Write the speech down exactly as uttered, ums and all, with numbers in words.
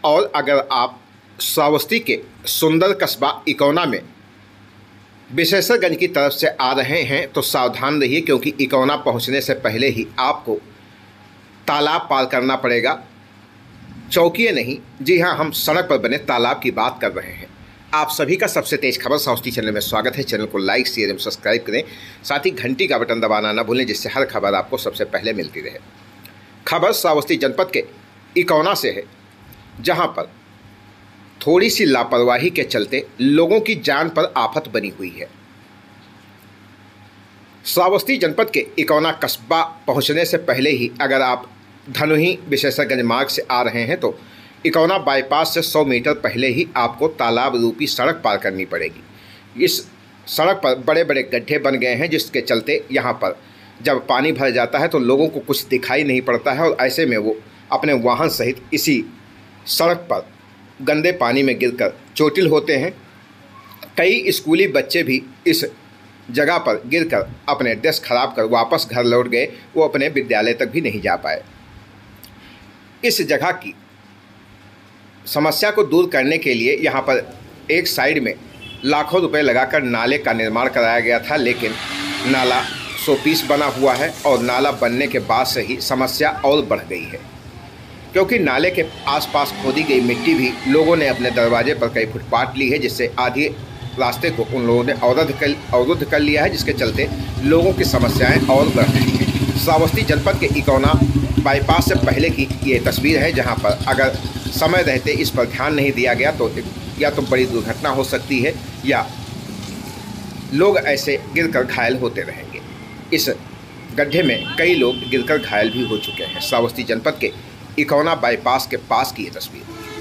और अगर आप श्रावस्ती के सुंदर कस्बा इकौना में विशेषरगंज की तरफ से आ रहे हैं तो सावधान रहिए, क्योंकि इकौना पहुंचने से पहले ही आपको तालाब पार करना पड़ेगा। चौकिए नहीं, जी हाँ, हम सड़क पर बने तालाब की बात कर रहे हैं। आप सभी का सबसे तेज खबर श्रावस्ती चैनल में स्वागत है। चैनल को लाइक शेयर एवं सब्सक्राइब करें, साथ ही घंटी का बटन दबाना न भूलें, जिससे हर खबर आपको सबसे पहले मिलती रहे। खबर श्रावस्ती जनपद के इकौना से है, जहां पर थोड़ी सी लापरवाही के चलते लोगों की जान पर आफत बनी हुई है। श्रावस्ती जनपद के इकौना कस्बा पहुंचने से पहले ही अगर आप धनुही विशेषरगंज मार्ग से आ रहे हैं तो इकौना बाईपास से सौ मीटर पहले ही आपको तालाब रूपी सड़क पार करनी पड़ेगी। इस सड़क पर बड़े बड़े गड्ढे बन गए हैं, जिसके चलते यहाँ पर जब पानी भर जाता है तो लोगों को कुछ दिखाई नहीं पड़ता है और ऐसे में वो अपने वाहन सहित इसी सड़क पर गंदे पानी में गिरकर चोटिल होते हैं। कई स्कूली बच्चे भी इस जगह पर गिरकर अपने ड्रेस खराब कर वापस घर लौट गए, वो अपने विद्यालय तक भी नहीं जा पाए। इस जगह की समस्या को दूर करने के लिए यहाँ पर एक साइड में लाखों रुपए लगाकर नाले का निर्माण कराया गया था, लेकिन नाला शोपीस बना हुआ है और नाला बनने के बाद से ही समस्या और बढ़ गई है, क्योंकि नाले के आसपास खोदी गई मिट्टी भी लोगों ने अपने दरवाजे पर कई फुट पाट ली है, जिससे आधी रास्ते को उन लोगों ने अवरुद्ध कर अवरुद्ध कर लिया है, जिसके चलते लोगों की समस्याएं और बढ़ रही हैं। श्रावस्ती जनपद के इकौना बाईपास से पहले की ये तस्वीर है, जहां पर अगर समय रहते इस पर ध्यान नहीं दिया गया तो या तो बड़ी दुर्घटना हो सकती है या लोग ऐसे गिरकर घायल होते रहेंगे। इस गड्ढे में कई लोग गिरकर घायल भी हो चुके हैं। श्रावस्ती जनपद के इकौना बाईपास के पास की ये तस्वीर।